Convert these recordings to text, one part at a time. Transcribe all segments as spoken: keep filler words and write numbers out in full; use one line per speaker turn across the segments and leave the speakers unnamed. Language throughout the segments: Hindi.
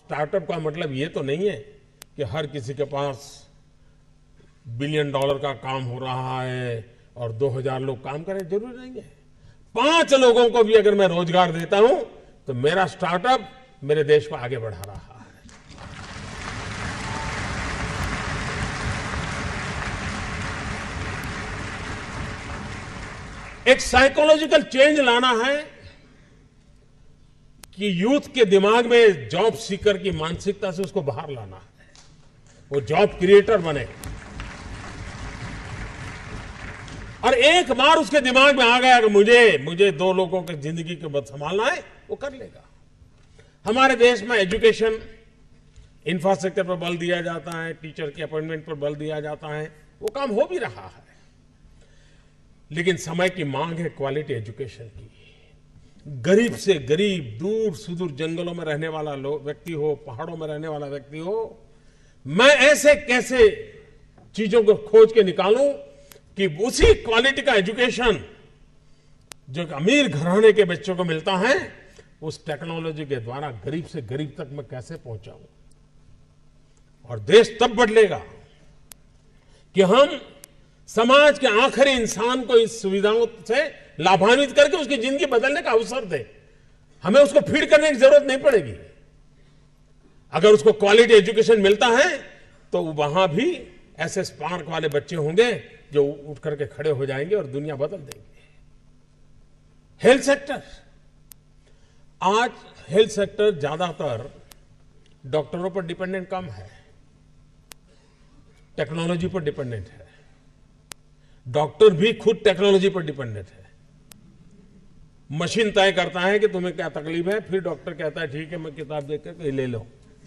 स्टार्टअप का मतलब ये तो नहीं है कि हर किसी के पास बिलियन डॉलर का काम हो रहा है और दो हजार लोग काम करें, जरूरी नहीं है। पांच लोगों को भी अगर मैं रोजगार देता हूं तो मेरा स्टार्टअप मेरे देश को आगे बढ़ा रहा है। एक साइकोलॉजिकल चेंज लाना है कि यूथ के दिमाग में जॉब सीकर की मानसिकता से उसको बाहर लाना है, वो जॉब क्रिएटर बने। और एक बार उसके दिमाग में आ गया कि मुझे मुझे दो लोगों की जिंदगी को बद संभालना है, वो कर लेगा। हमारे देश में एजुकेशन इंफ्रास्ट्रक्चर पर बल दिया जाता है, टीचर के अपॉइंटमेंट पर बल दिया जाता है, वो काम हो भी रहा है। लेकिन समय की मांग है क्वालिटी एजुकेशन की। गरीब से गरीब, दूर सुदूर जंगलों में रहने वाला लोग व्यक्ति हो, पहाड़ों में रहने वाला व्यक्ति हो, मैं ऐसे कैसे चीजों को खोज के निकालूं कि उसी क्वालिटी का एजुकेशन जो अमीर घराने के बच्चों को मिलता है, उस टेक्नोलॉजी के द्वारा गरीब से गरीब तक मैं कैसे पहुंचाऊं। और देश तब बदलेगा कि हम समाज के आखिरी इंसान को इस सुविधाओं से लाभान्वित करके उसकी जिंदगी बदलने का अवसर दे। हमें उसको फीड करने की जरूरत नहीं पड़ेगी। अगर उसको क्वालिटी एजुकेशन मिलता है तो वहां भी ऐसे स्पार्क वाले बच्चे होंगे जो उठ करके खड़े हो जाएंगे और दुनिया बदल देंगे। हेल्थ सेक्टर, आज हेल्थ सेक्टर ज्यादातर डॉक्टरों पर डिपेंडेंट कम है, टेक्नोलॉजी पर डिपेंडेंट है। डॉक्टर भी खुद टेक्नोलॉजी पर डिपेंडेंट है। मशीन तय करता है कि तुम्हें क्या तकलीफ है, फिर डॉक्टर कहता है ठीक है मैं किताब देखकर ये ले लो।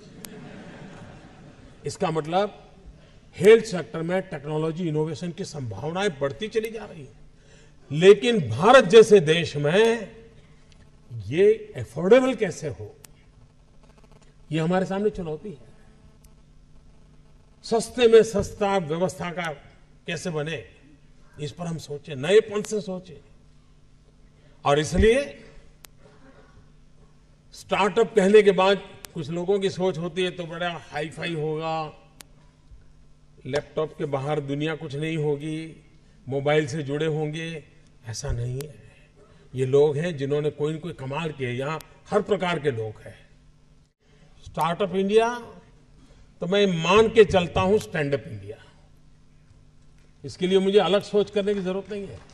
इसका मतलब हेल्थ सेक्टर में टेक्नोलॉजी इनोवेशन की संभावनाएं बढ़ती चली जा रही है। लेकिन भारत जैसे देश में ये अफोर्डेबल कैसे हो, ये हमारे सामने चुनौती है। सस्ते में सस्ता व्यवस्था का कैसे बने, इस पर हम सोचें, नएपन से सोचें। और इसलिए स्टार्टअप कहने के बाद कुछ लोगों की सोच होती है तो बड़ा हाई फाई होगा, लैपटॉप के बाहर दुनिया कुछ नहीं होगी, मोबाइल से जुड़े होंगे। ऐसा नहीं है। ये लोग हैं जिन्होंने कोई न कोई कमाल किए। यहां हर प्रकार के लोग हैं। स्टार्टअप इंडिया तो मैं मान के चलता हूं स्टैंड अप इंडिया। इसके लिए मुझे अलग सोच करने की जरूरत नहीं है।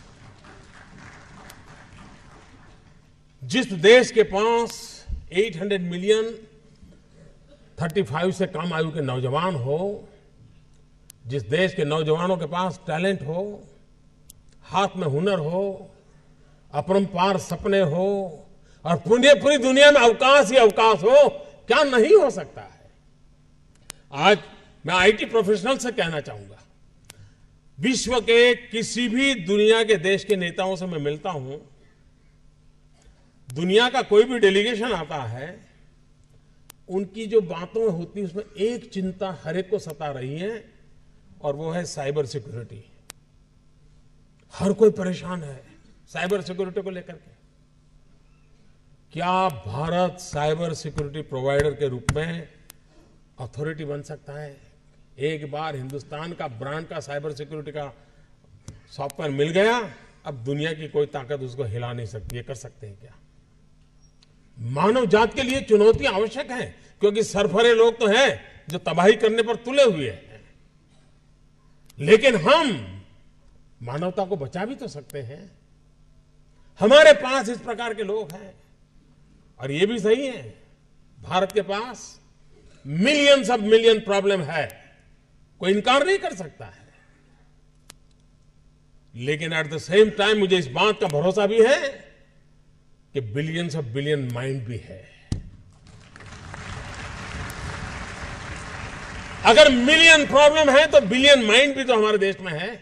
जिस देश के पास आठ सौ मिलियन पैंतीस से कम आयु के नौजवान हो, जिस देश के नौजवानों के पास टैलेंट हो, हाथ में हुनर हो, अपरंपार सपने हो और पूरी पूरी दुनिया में अवकाश ही अवकाश हो, क्या नहीं हो सकता है। आज मैं आईटी प्रोफेशनल से कहना चाहूंगा, विश्व के किसी भी दुनिया के देश के नेताओं से मैं मिलता हूं, दुनिया का कोई भी डेलीगेशन आता है, उनकी जो बातों होती है उसमें एक चिंता हर एक को सता रही है और वो है साइबर सिक्योरिटी। हर कोई परेशान है साइबर सिक्योरिटी को लेकर के। क्या भारत साइबर सिक्योरिटी प्रोवाइडर के रूप में अथॉरिटी बन सकता है? एक बार हिंदुस्तान का ब्रांड का साइबर सिक्योरिटी का सॉफ्टवेयर मिल गया, अब दुनिया की कोई ताकत उसको हिला नहीं सकती। ये कर सकते हैं क्या? मानव जात के लिए चुनौतियां आवश्यक हैं, क्योंकि सरफरे लोग तो हैं जो तबाही करने पर तुले हुए हैं। लेकिन हम मानवता को बचा भी तो सकते हैं। हमारे पास इस प्रकार के लोग हैं। और ये भी सही है, भारत के पास मिलियंस ऑफ मिलियन प्रॉब्लम है, कोई इनकार नहीं कर सकता है। लेकिन एट द सेम टाइम मुझे इस बात का भरोसा भी है कि बिलियंस ऑफ बिलियन माइंड भी है। अगर मिलियन प्रॉब्लम है तो बिलियन माइंड भी तो हमारे देश में है।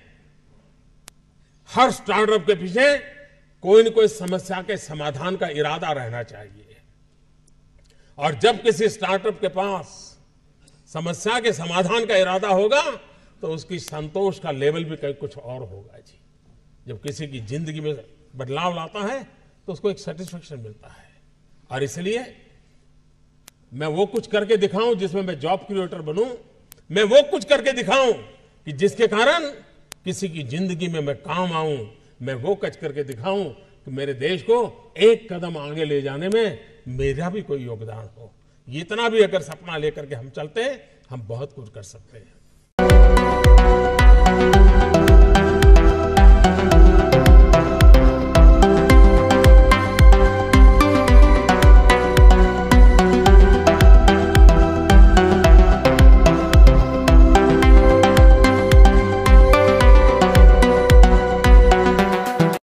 हर स्टार्टअप के पीछे कोई न कोई समस्या के समाधान का इरादा रहना चाहिए। और जब किसी स्टार्टअप के पास समस्या के समाधान का इरादा होगा तो उसकी संतोष का लेवल भी कहीं कुछ और होगा जी। जब किसी की जिंदगी में बदलाव लाता है तो उसको एक सेटिस्फेक्शन मिलता है। और इसलिए मैं वो कुछ करके दिखाऊं जिसमें मैं जॉब क्रिएटर बनूं, मैं वो कुछ करके दिखाऊं कि जिसके कारण किसी की जिंदगी में मैं काम आऊं, मैं वो कुछ करके दिखाऊं कि मेरे देश को एक कदम आगे ले जाने में मेरा भी कोई योगदान हो। इतना भी अगर सपना लेकर के हम चलते हैं, हम बहुत कुछ कर सकते हैं।